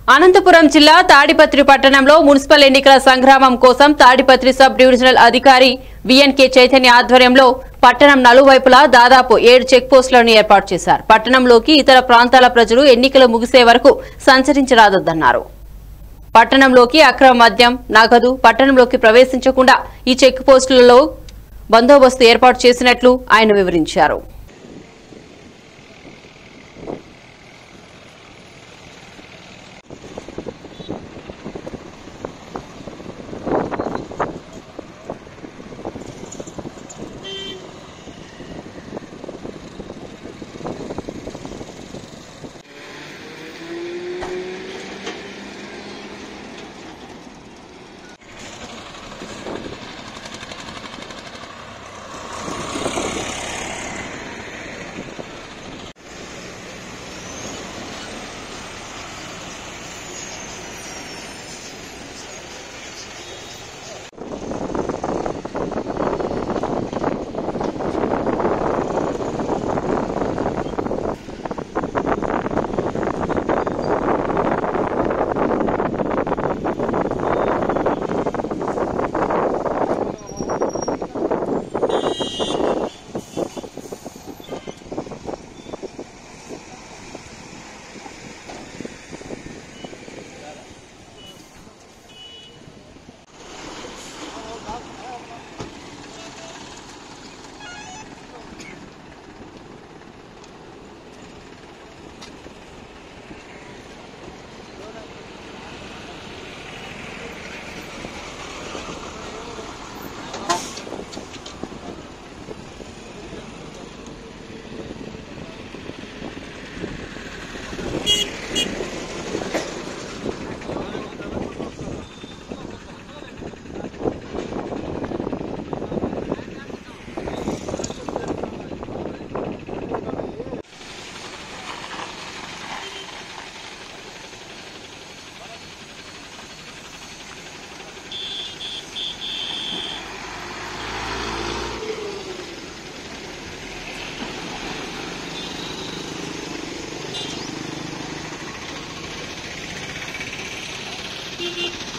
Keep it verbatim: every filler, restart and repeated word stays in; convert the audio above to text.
అనంతపురం జిల్లా తాడిపత్రి పట్టణంలో మున్సిపల్ ఎన్నికల సంగ్రామం కోసం తాడిపత్రి సబ్ డివిజనల్ అధికారి విఎన్కే చైతన్య ఆధ్వర్యంలో పట్టణం నలువైపులా దాదాపు ఏడు చెక్ పోస్టులను ఏర్పాటు చేశారు. పట్టణంలోకి ఇతర ప్రాంతాల ప్రజలు ఎన్నికలు ముగిసే వరకు సంచరించరాదన్నారు. పట్టణంలోకి అక్రమ మద్యం, నగదు పట్టణంలోకి ప్రవేశించకుండా ఈ చెక్ పోస్టులలో బందోబస్తు ఏర్పాటు చేసినట్లు ఆయన వివరించారు. Beep beep.